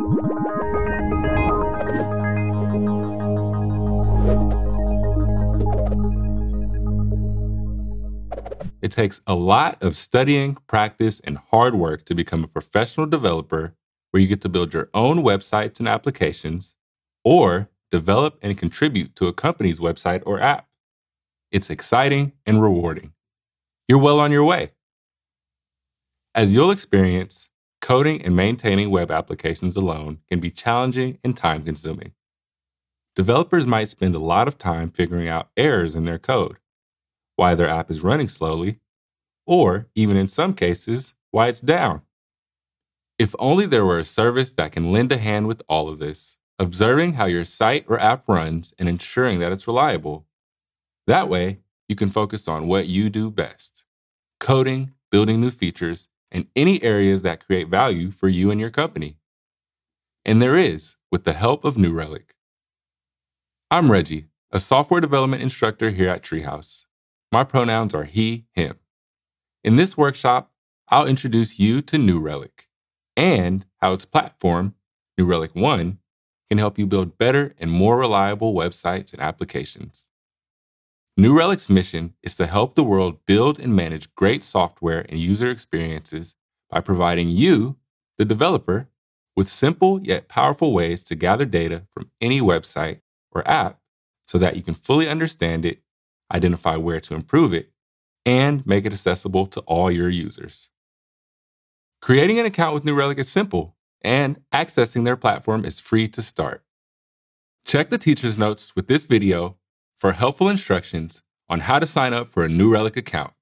It takes a lot of studying, practice, and hard work to become a professional developer where you get to build your own websites and applications or develop and contribute to a company's website or app. It's exciting and rewarding. You're well on your way. As you'll experience, coding and maintaining web applications alone can be challenging and time-consuming. Developers might spend a lot of time figuring out errors in their code, why their app is running slowly, or even in some cases, why it's down. If only there were a service that can lend a hand with all of this, observing how your site or app runs and ensuring that it's reliable. That way, you can focus on what you do best: coding, building new features, and any areas that create value for you and your company. And there is, with the help of New Relic. I'm Reggie, a software development instructor here at Treehouse. My pronouns are he, him. In this workshop, I'll introduce you to New Relic and how its platform, New Relic One, can help you build better and more reliable websites and applications. New Relic's mission is to help the world build and manage great software and user experiences by providing you, the developer, with simple yet powerful ways to gather data from any website or app so that you can fully understand it, identify where to improve it, and make it accessible to all your users. Creating an account with New Relic is simple, and accessing their platform is free to start. Check the teacher's notes with this video for helpful instructions on how to sign up for a New Relic account.